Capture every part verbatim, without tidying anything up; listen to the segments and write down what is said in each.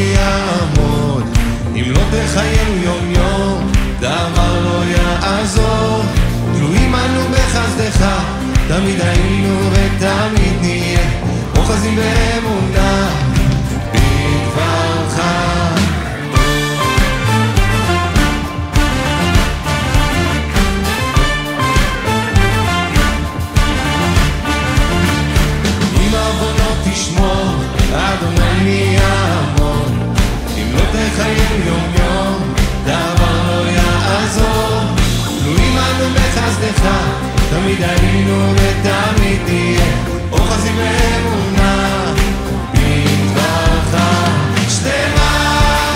מי יעמוד? אם לא תחיינו יום יום, דבר לא יעזור. תלויים אנו בחסדך, תמיד היינו ותמיד נהיה, אוחזים באמונה בדברך. אם עוונות תשמור, אדוני מי יעמוד? אם לא תחיינו יום יום, דבר לא יעזור. תלויים אנו בחסדך, תמיד היינו ותמיד נהיה, אוחזים באמונה בדברך. שלמה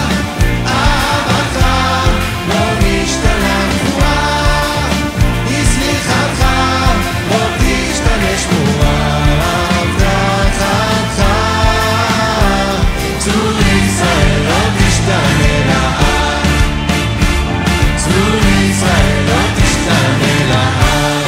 אהבתך לא משתנה גבוהה, סליחתך לא תשתנה שמורה. הבטחתך צור ישראל לא תשתנה לעד, צור ישראל לא תשתנה לעד.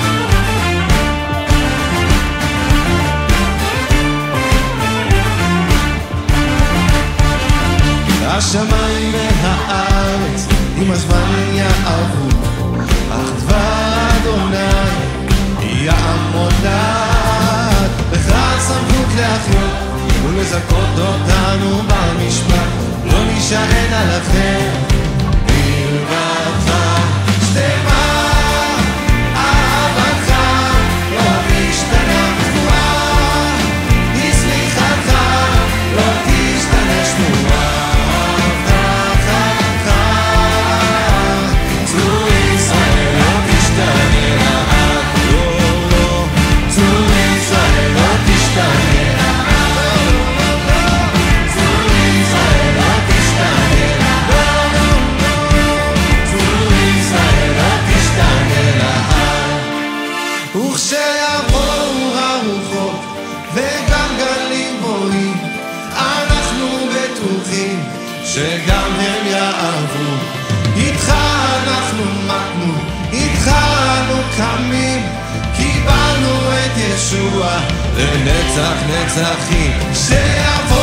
השמיים והארץ עם הזמן יעברו, אך דבר אדוני יעמוד לעד. לך סמכות להחיות ולזכות אותנו במשפט, לא נשען עליכם בלבדך. שלמה אהבתך לא משתנה גבוהה, סליחתך לא תשתנה שמורה. וכשיבואו הרוחות וגם גלים בואים, אנחנו בטוחים שגם הם יעברו. איתך אנחנו מתנו, איתך אנו קמים, קיבלנו את ישוע לנצח נצחים. שיבואו